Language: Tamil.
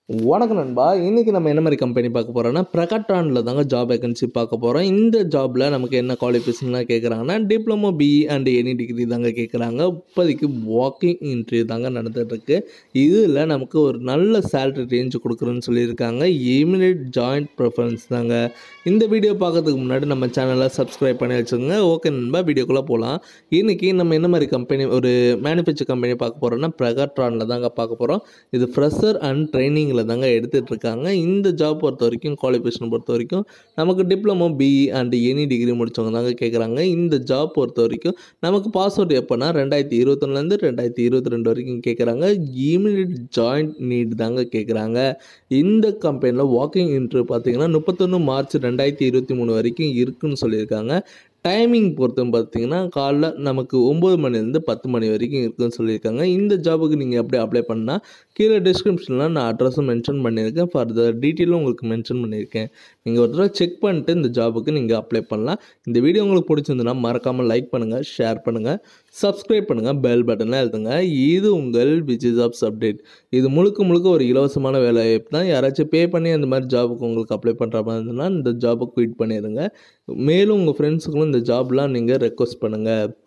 வணக்கம் நண்பா. இன்னைக்கு நம்ம என்ன மாரி கம்பெனி பார்க்க போறோம்னா, பிரகட்டான்ல தாங்க ஜாப் வேகன்சி பார்க்க போறோம். இந்த ஜாப்ல நமக்கு என்ன குவாலிஃபிகேஷன்லாம் கேட்குறாங்கன்னா, diploma BE and any degree தாங்க கேட்குறாங்க. இப்போதைக்கு வாக்கிங் இன்டர்வியூ தாங்க நடந்துட்டுருக்கு. இதில நமக்கு ஒரு நல்ல சேலரி ரேஞ்ச் குடுக்குறேன்னு சொல்லியிருக்காங்க. இமிடியேட் ஜாயிண்ட் ப்ரிஃபரன்ஸ் தாங்க. இந்த வீடியோ பார்க்கறதுக்கு முன்னாடி நம்ம சேனலை சப்ஸ்கிரைப் பண்ணி வச்சுக்கோங்க. ஓகே நண்பா, வீடியோக்குள்ளே போகலாம். இன்னைக்கு நம்ம என்ன மாரி கம்பெனி ஒரு மேனுஃபேக்சர் கம்பெனி பார்க்க போறோம்னா, பிரகட்ரான்ல தாங்க பார்க்க போறோம். இது ஃப்ரெஷர் அண்ட் ட்ரெய்னிங்கில தாங்க எடுத்துட்டு இருக்காங்க. இந்த ஜாப் பொறுத்தவரைக்கும் குவாலிஃபிகேஷன் பொறுத்தவரைக்கும் நமக்கு diploma BE and any degree முடிச்சவங்க தாங்க கேட்குறாங்க. இந்த ஜாப் பொறுத்தவரைக்கும் நமக்கு பாஸ் அவுட் எப்போனா 2021லேருந்து 2022 வரைக்கும் கேட்குறாங்க. இமிடியேட் ஜாயிண்ட் நீட் தாங்க கேட்குறாங்க. இந்த கம்பெனியில் வாக்கிங் இன்டர்வியூ பார்த்தீங்கன்னா 31 மார்ச் 2023 வரைக்கும் இருக்குன்னு சொல்லியிருக்காங்க. டைமிங் பொறுத்து பார்த்தீங்கன்னா காலைல நமக்கு 9 மணிலேருந்து 10 மணி வரைக்கும் இருக்குன்னு சொல்லியிருக்காங்க. இந்த ஜாபுக்கு நீங்கள் எப்படி அப்ளை பண்ணால் கீழே டிஸ்கிரிப்ஷனில் நான் அட்ரஸும் மென்ஷன் பண்ணியிருக்கேன். ஃபர்தர் டீட்டெயிலும் உங்களுக்கு மென்ஷன் பண்ணியிருக்கேன். நீங்கள் ஒரு தடவை செக் பண்ணிட்டு இந்த ஜாபுக்கு நீங்கள் அப்ளை பண்ணலாம். இந்த வீடியோ உங்களுக்கு பிடிச்சிருந்துன்னா மறக்காமல் லைக் பண்ணுங்கள், ஷேர் பண்ணுங்கள், சப்ஸ்கிரைப் பண்ணுங்கள், பெல் பட்டனை அழுத்துங்க. இது உங்கள் விஜய் ஜாப்ஸ் அப்டேட். இது முழுக்க முழுக்க ஒரு இலவசமான வேலைவாய்ப்பு தான். யாராச்சும் பே பண்ணி அந்த மாதிரி ஜாபுக்கு உங்களுக்கு அப்ளை பண்ணுற மாதிரி இருந்ததுன்னா இந்த ஜாபை குயிட் பண்ணிடுங்க. மேலும் உங்கள் ஃப்ரெண்ட்ஸுக்கும் இந்த ஜாப்லாம் நீங்கள் ரெக்வஸ்ட் பண்ணுங்கள்.